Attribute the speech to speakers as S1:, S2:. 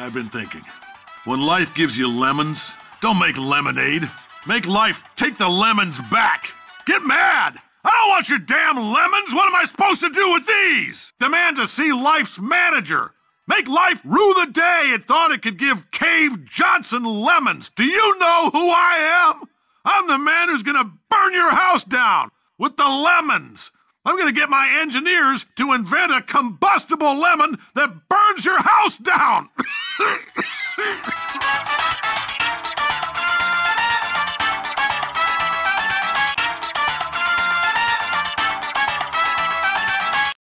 S1: I've been thinking. When life gives you lemons, don't make lemonade. Make life take the lemons back. Get mad! I don't want your damn lemons! What am I supposed to do with these? Demand to see life's manager. Make life rue the day it thought it could give Cave Johnson lemons. Do you know who I am? I'm the man who's gonna burn your house down with the lemons. I'm gonna get my engineers to invent a combustible lemon that burns your house down.